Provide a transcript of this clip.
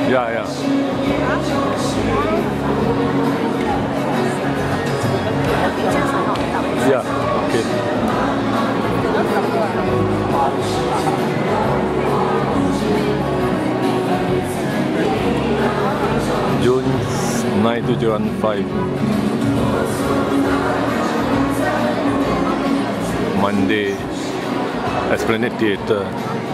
Yeah. Yeah, okay. June 9715 Monday, Esplanade Theatre.